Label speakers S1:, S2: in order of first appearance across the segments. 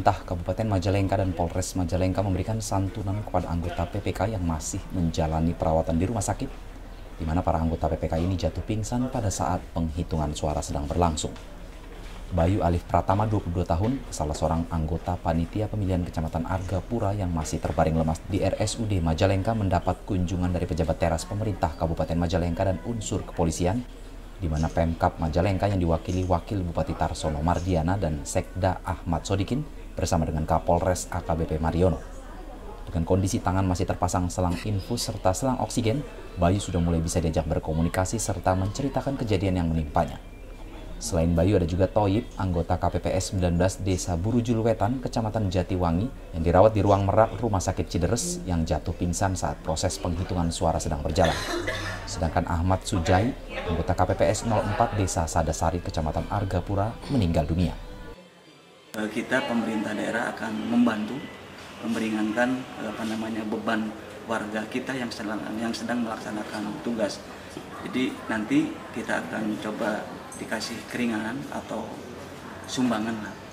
S1: Pemerintah Kabupaten Majalengka dan Polres Majalengka memberikan santunan kepada anggota PPK yang masih menjalani perawatan di rumah sakit, di mana para anggota PPK ini jatuh pingsan pada saat penghitungan suara sedang berlangsung. Bayu Alif Pratama, 22 tahun, salah seorang anggota panitia pemilihan Kecamatan Argapura yang masih terbaring lemas di RSUD Majalengka mendapat kunjungan dari pejabat teras pemerintah Kabupaten Majalengka dan unsur kepolisian, di mana Pemkab Majalengka yang diwakili Wakil Bupati Tarsono Mardiana dan Sekda Ahmad Sodikin bersama dengan Kapolres AKBP Mariono. Dengan kondisi tangan masih terpasang selang infus serta selang oksigen, Bayu sudah mulai bisa diajak berkomunikasi serta menceritakan kejadian yang menimpanya. Selain Bayu, ada juga Toyib, anggota KPPS 19 Desa Burujul Wetan, Kecamatan Jatiwangi, yang dirawat di ruang merak Rumah Sakit Cideres yang jatuh pingsan saat proses penghitungan suara sedang berjalan. Sedangkan Ahmad Sujai, anggota KPPS 04 Desa Sadasari, Kecamatan Argapura, meninggal dunia.
S2: Kita pemerintah daerah akan membantu meringankan beban warga kita yang sedang melaksanakan tugas. Jadi nanti kita akan coba dikasih keringanan atau sumbangan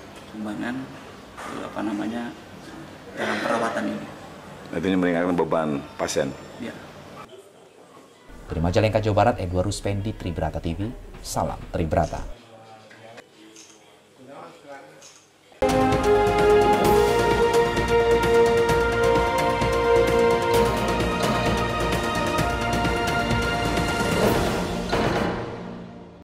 S2: dalam perawatan ini.
S3: Nantinya meringankan beban pasien.
S2: Ya.
S1: Dari Majalengka, Jawa Barat, Edward Ruspendi, Tribrata TV, salam Tribrata.